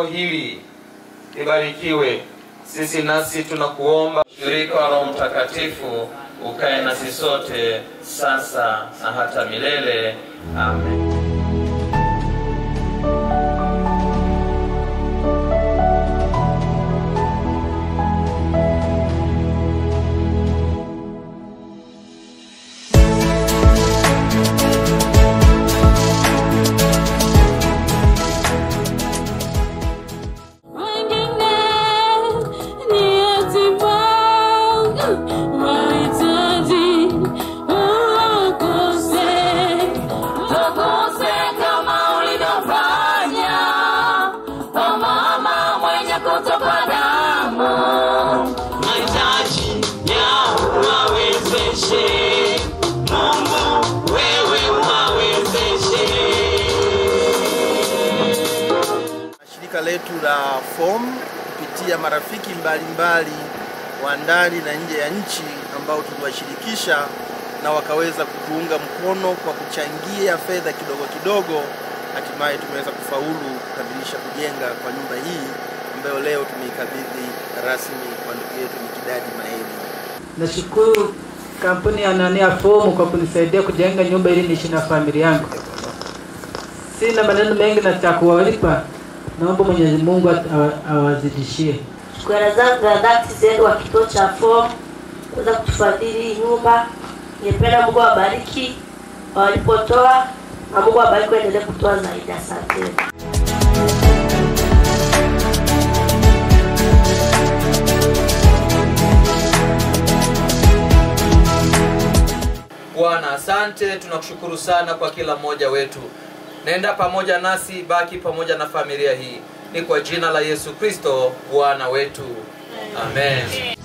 jengo hili libarikiwe. Sisi nasi tunakuomba ushirika wa Roho Mtakatifu ukae nasi sote sasa na hata milele. Amen. Shirika letu la FOM kupitia marafiki mbalimbali wa ndani na nje ya nchi ambao tuliwashirikisha na wakaweza kutuunga mkono kwa kuchangia fedha kidogo kidogo, hatimaye tumeweza kufaulu kukamilisha kujenga kwa nyumba hii ambayo leo tumeikabidhi rasmi kwa ndugu yetu Mickdady Maeli. Nashukuru kampuni ya FOM kwa kunisaidia kujenga nyumba ili niishi na familia yangu. Sina maneno mengi na cha kuwalipa. Naomba Mwenyezi Mungu awazidishie. Shukrani zangu za dhati zenu wa kituo cha FOM kuweza kutufadhili nyumba. Ningependa Mungu awabariki walipotoa, na Mungu awabariki endelee kutoa zaidi. Asante. Bwana, asante, tunakushukuru sana kwa kila mmoja wetu. Nenda pamoja nasi, baki pamoja na familia hii. Ni kwa jina la Yesu Kristo Bwana wetu. Amen.